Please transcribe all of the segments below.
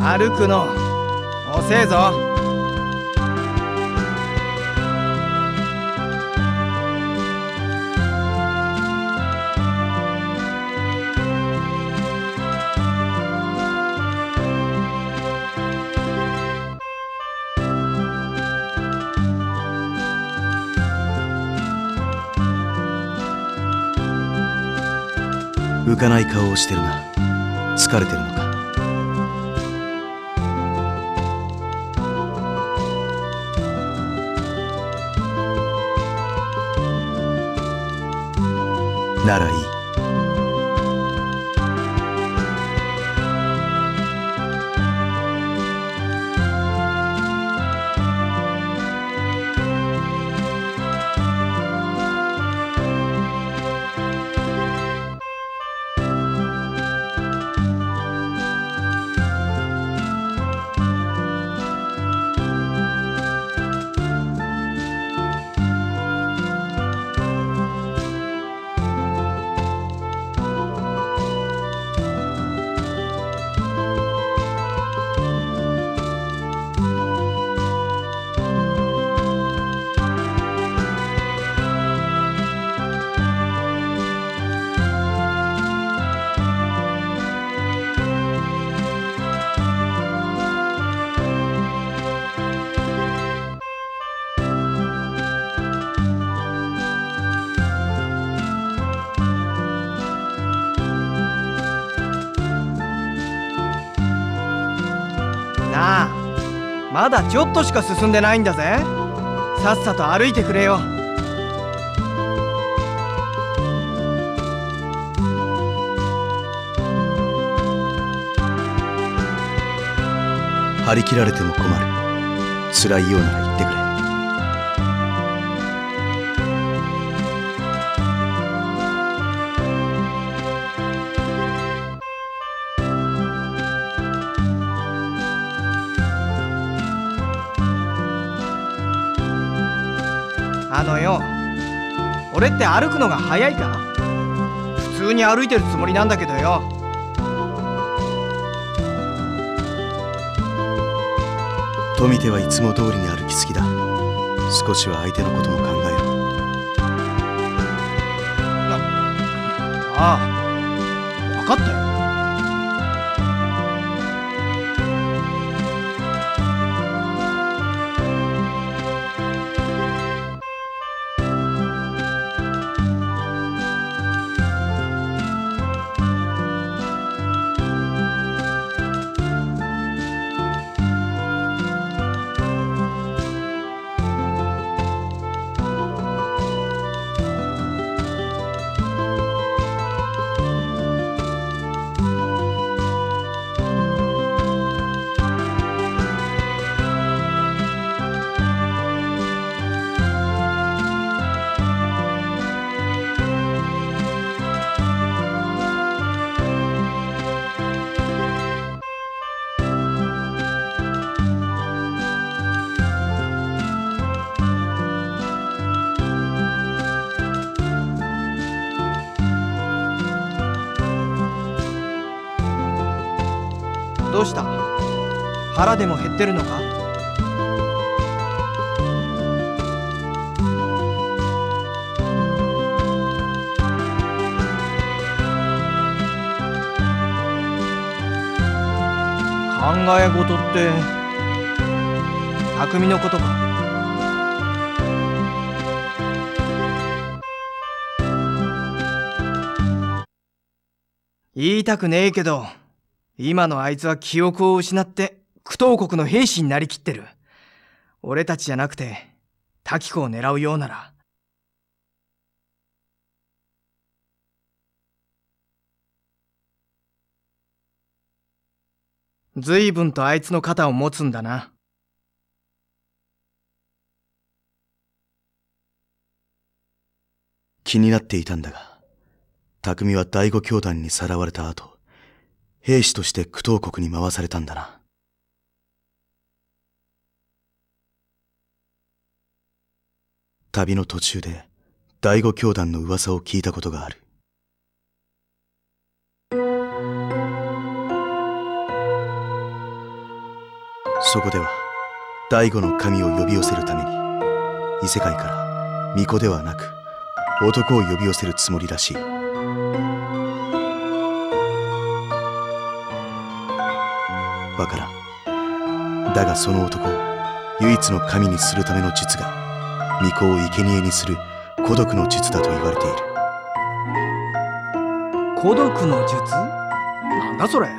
歩くの遅えぞ。 浮かない顔をしてるな。疲れてるのか。ならいい。 なあ、まだちょっとしか進んでないんだぜ。さっさと歩いてくれよ。 張り切られても困る。辛いようなら言ってくれ。 あのよ、俺って歩くのが早いか？普通に歩いてるつもりなんだけどよ。 富手はいつも通りに歩きすぎだ。少しは相手のことも考えろ。 ああ、分かったよ。どうした？腹でも減ってるのか？考え事って匠のことか？言いたくねえけど、今のあいつは記憶を失って苦闘国の兵士になりきってる。俺たちじゃなくて滝子を狙うようなら。随分とあいつの肩を持つんだな。 気になっていたんだが、匠は第五教団にさらわれた後、兵士として苦闘国に回されたんだな。旅の途中で第五教団の噂を聞いたことがある。 そこでは第五の神を呼び寄せるために異世界から巫女ではなく男を呼び寄せるつもりらしい。わからん。だがその男を唯一の神にするための術が巫女を生贄にする孤独の術だと言われている。 孤独の術？なんだそれ。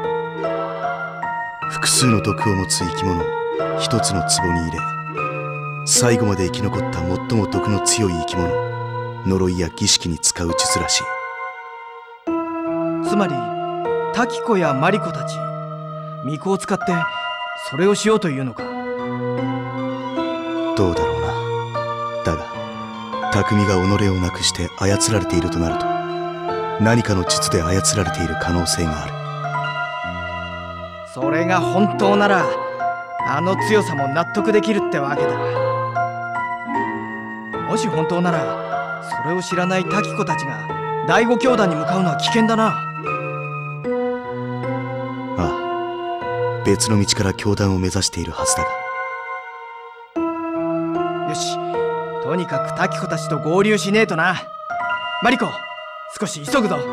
複数の毒を持つ生き物を一つの壺に入れ、最後まで生き残った最も毒の強い生き物を呪いや儀式に使う術らしい。 つまりタキコやマリコたち巫女を使ってそれをしようというのか。 どうだろうな。だが匠が己をなくして操られているとなると、何かの術で操られている可能性がある。 それが本当ならあの強さも納得できるってわけだ。もし本当ならそれを知らないタキコたちが第五教団に向かうのは危険だな。 ああ、別の道から教団を目指しているはずだが。 よし、とにかくタキコたちと合流しねえとな。マリコ、少し急ぐぞ。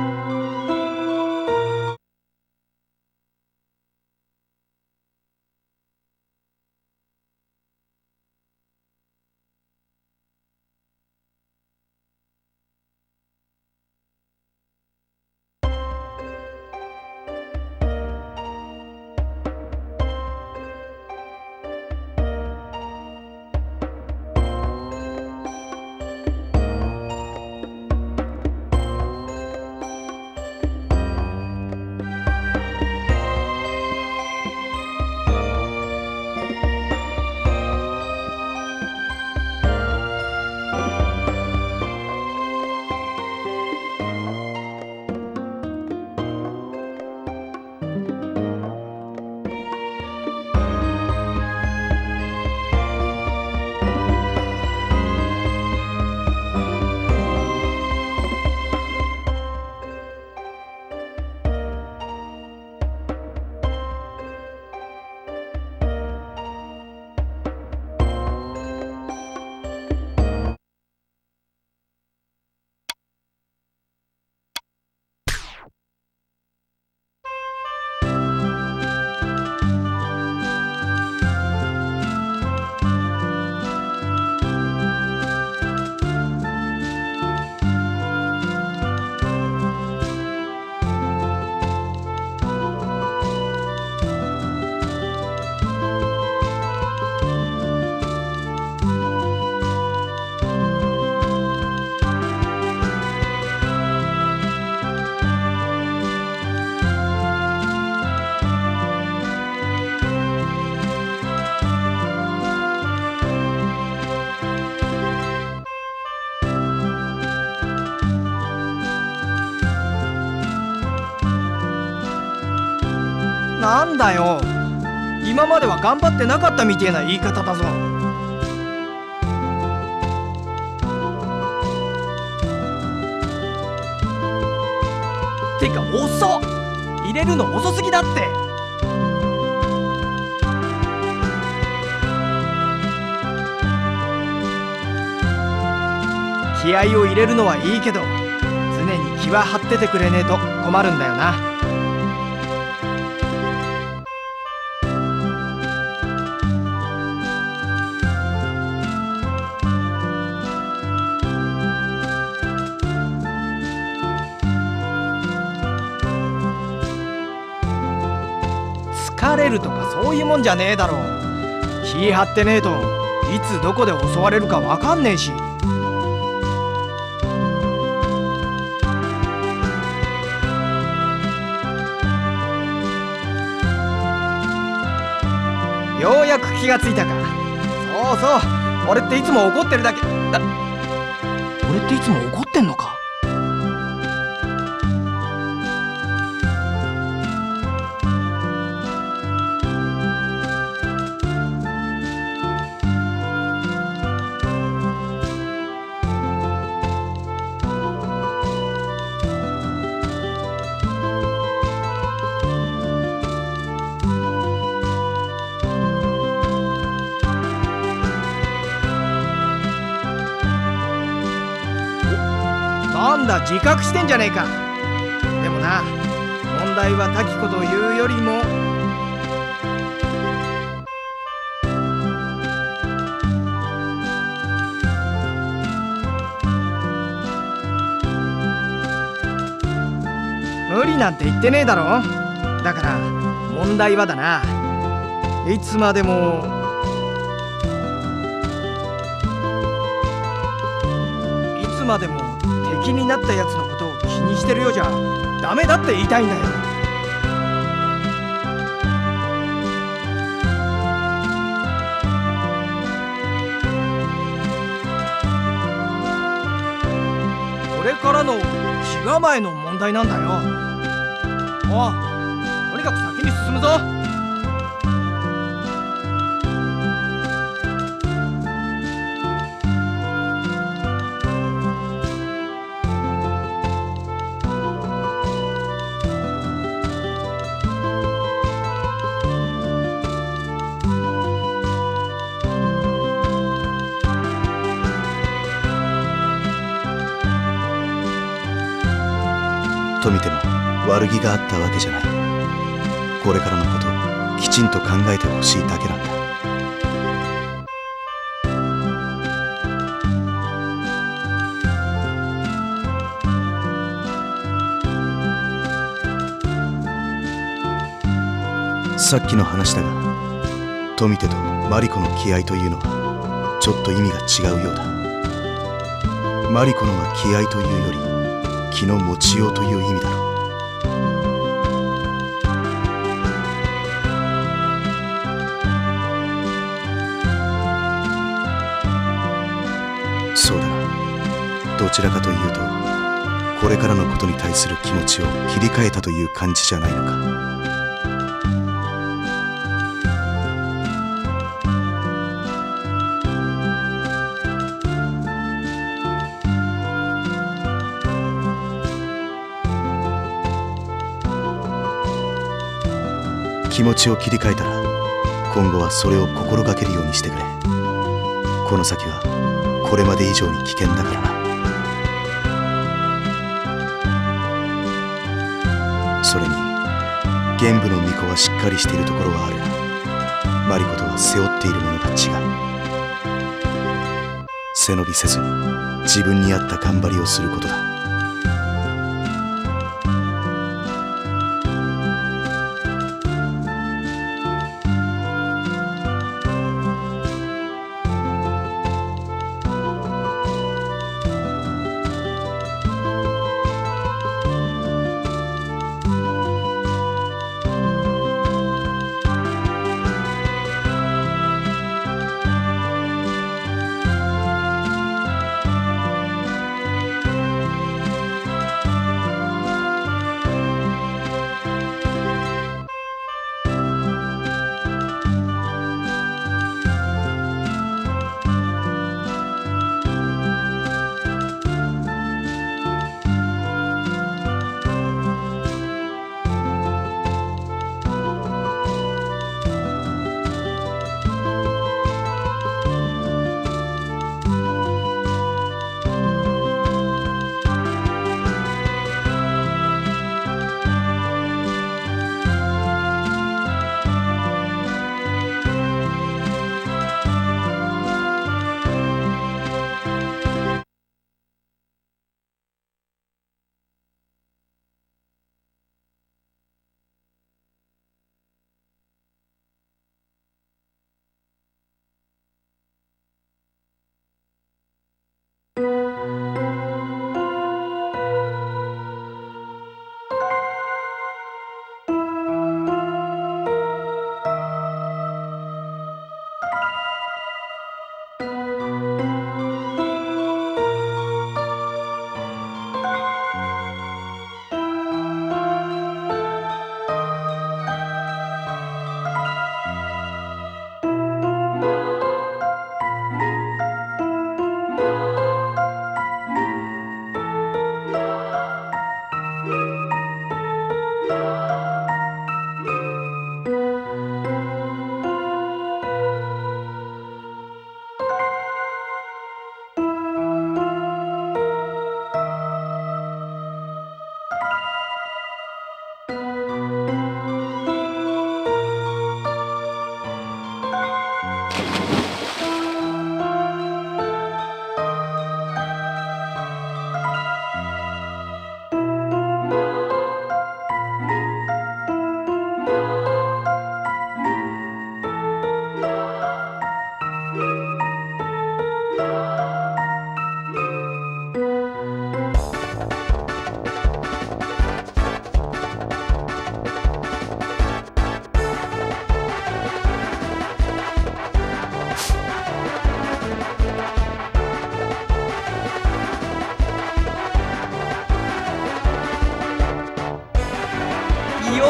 なんだよ、今までは頑張ってなかったみてえな言い方だぞ。てか遅っ、入れるの遅すぎだって。気合を入れるのはいいけど、常に気は張っててくれねえと困るんだよな。疲れるとかそういうもんじゃねえだろ。気張ってねえといつどこで襲われるかわかんねえし。ようやく気がついたか。そうそう、俺っていつも怒ってるだけだ。俺っていつも怒ってんのか。 だ自覚してんじゃねえか。でもな、問題は滝子というよりも無理なんて言ってねえだろ。だから問題はだな、いつまでも敵になったやつのことを気にしてるようじゃダメだって言いたいんだよ。これからの気構えの問題なんだよ。おう、とにかく先に進むぞ。 と見ても悪気があったわけじゃない。これからのことをきちんと考えてほしいだけなんだ。さっきの話だが、富手とマリコの気合というのはちょっと意味が違うようだ。マリコのは気合というより気の持ちようという意味だろう。そうだな。どちらかというとこれからのことに対する気持ちを切り替えたという感じじゃないのか。気持ちを切り替えたら今後はそれを心がけるようにしてくれ。この先はこれまで以上に危険だからな。それに玄武の巫女はしっかりしているところはあるが、マリコとは背負っているものが違う。背伸びせずに自分に合った頑張りをすることだ。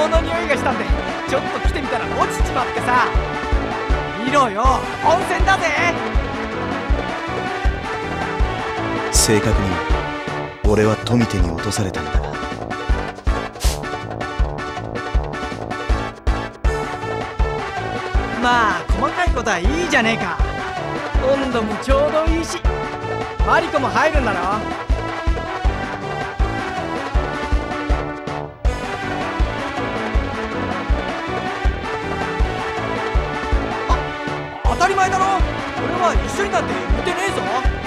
の匂いがしたんでちょっと来てみたら落ちちまってさ。見ろよ、温泉だぜ。 正確には俺は富手に落とされたんだが、 まあ細かいことはいいじゃねえか。温度もちょうどいいし、マリコも入るんだろ。当たり前だろ。俺は一緒になんて言ってねえぞ。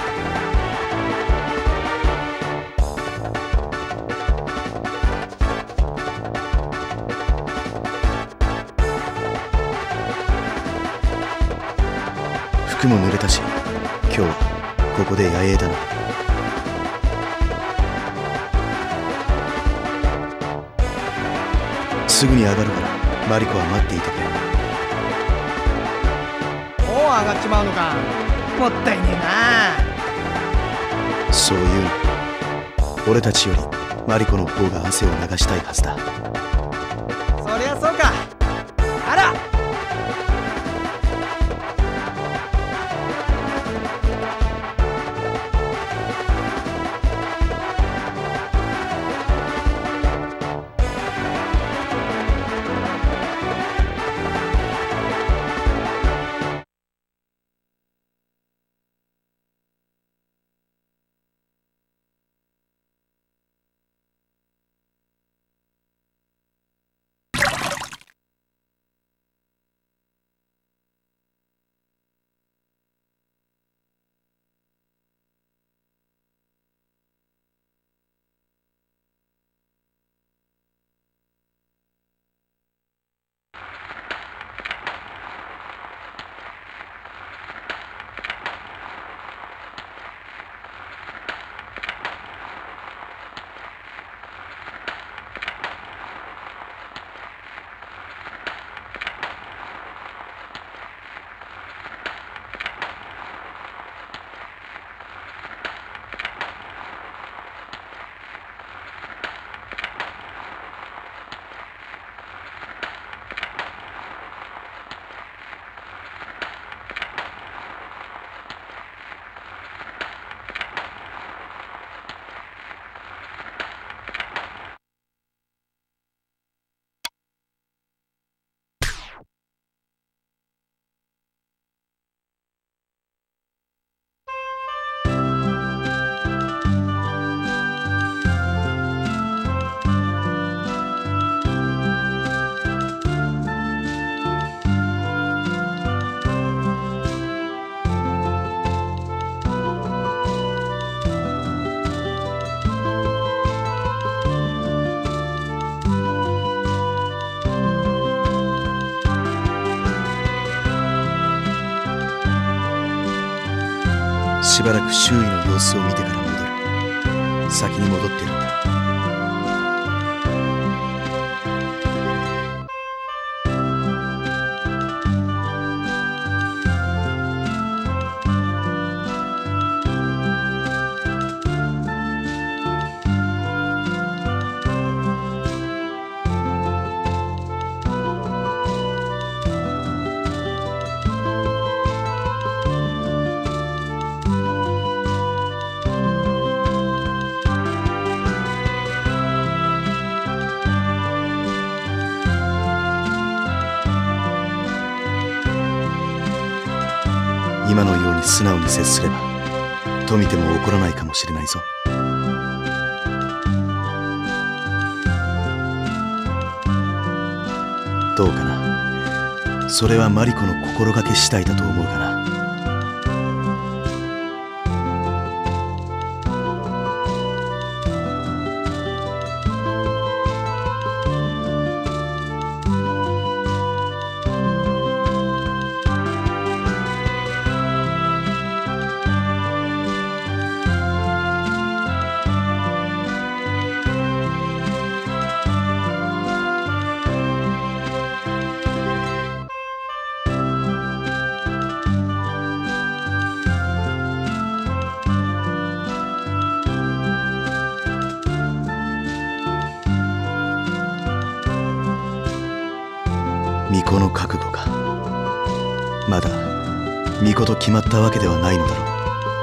服も濡れたし、今日はここで野営だな。すぐに上がるからマリコは待っていてくれ。 もう上がっちまうのか。もったいねえな。 そういうの、俺たちよりマリコの方が汗を流したいはずだ。 そりゃそうか。あら、 しばらく周囲の様子を見てから戻る。先に戻ってるんだ。今のように素直に接すれば富手も怒らないかもしれないぞ。どうかな。それはマリコの心がけ次第だと思うがな。 巫女の覚悟か。まだ巫女と決まったわけではないのだろう。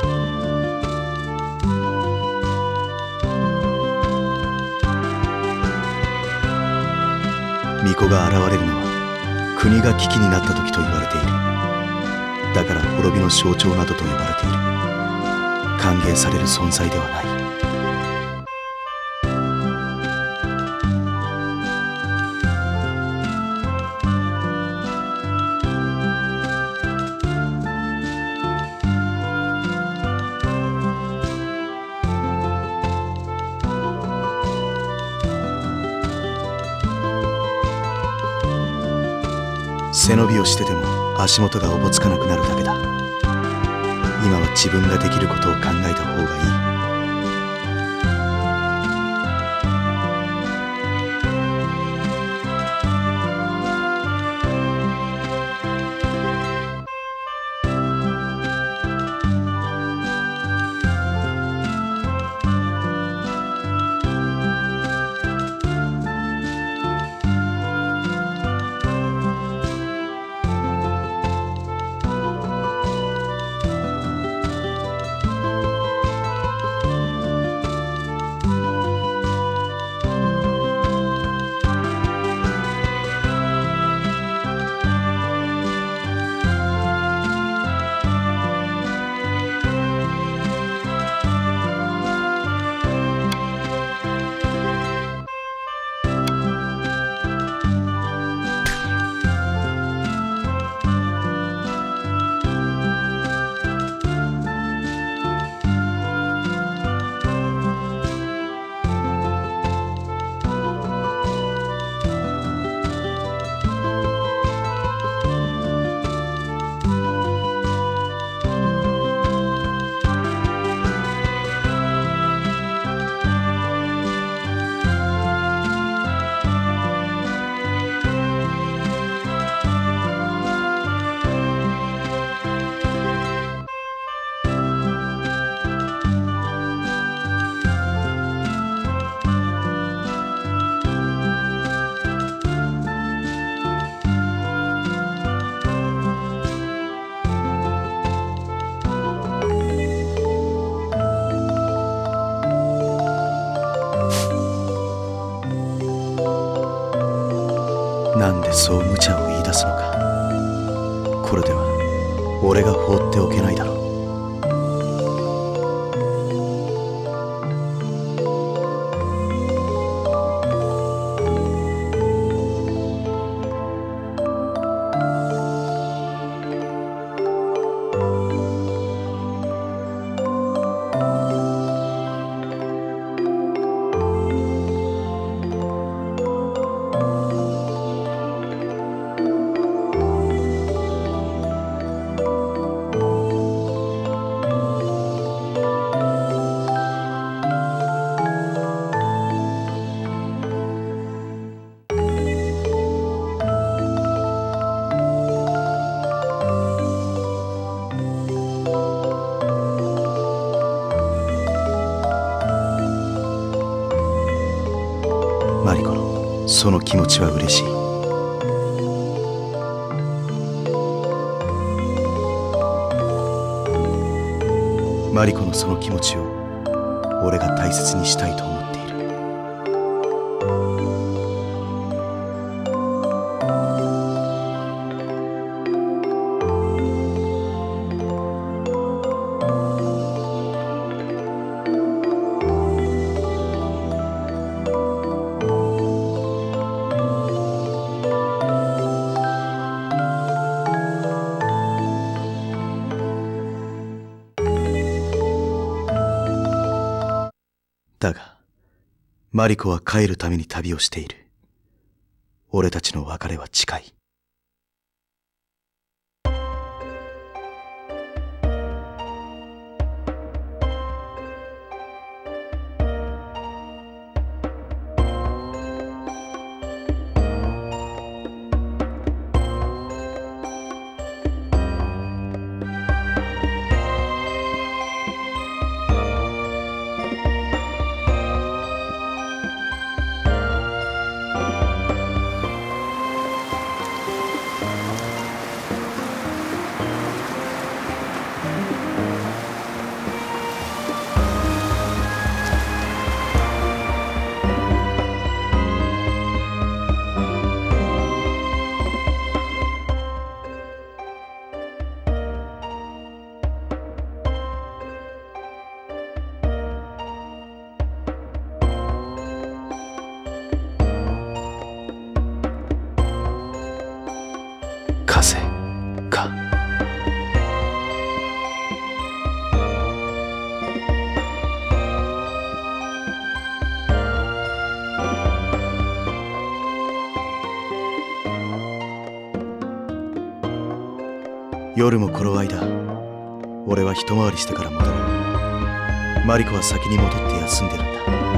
巫女が現れるのは国が危機になった時と言われている。だから滅びの象徴などと呼ばれている。歓迎される存在ではない。背伸びをしてでも足元がおぼつかなくなるだけだ。今は自分ができることを考えた方がいい。なんでそう無茶を言い出すのか。これでは俺が放っておけないだろう。マリコのその気持ちは嬉しい。マリコのその気持ちを俺が大切にしたいと思っている。だが、マリコは帰るために旅をしている。俺たちの別れは近い。 夜も頃合いだ。俺は一回りしてから戻る。マリコは先に戻って休んでるんだ。